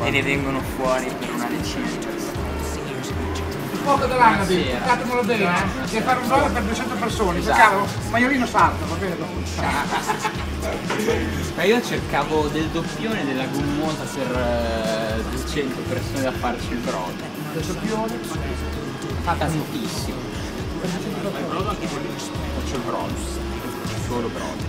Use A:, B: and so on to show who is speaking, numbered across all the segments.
A: e ne vengono fuori per una decina di persone.
B: Poco dell'Annabi, datemelo bene, devi fare un volo per 200 persone, cercavo Maiolino Sarto, va bene dopo.
A: Ma io cercavo del doppione della gommosa per 200 persone da farci il brodo.
B: Del doppione?
A: Fa tantissimo. Faccio il brodo, solo brodo.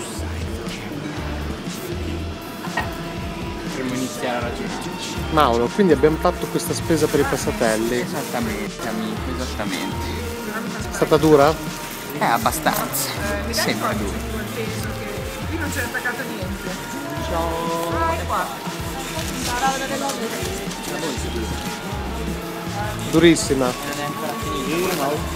A: Potremmo iniziare a ragionarci.
C: Mauro, quindi abbiamo fatto questa spesa per i passatelli.
A: Esattamente, amico, esattamente.
C: È stata dura?
A: Abbastanza. Sempre dura.
B: Qui non c'è attaccato niente.
A: Ciao.
B: Vai qua.
C: Durissima.
A: Non è ancora finito.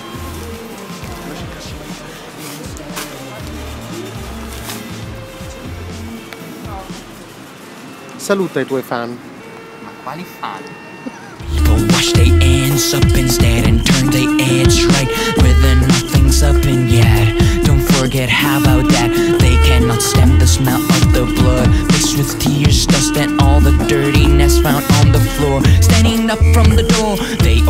C: Saluta i tuoi fan.
A: Ma quali fan?
D: People wash their hands up instead and turn their heads right, whether nothing's up and yet. Don't forget how about that. They cannot stand the smell of the blood mixed with tears, dust and all the dirtiness found on the floor. Standing up from the door, they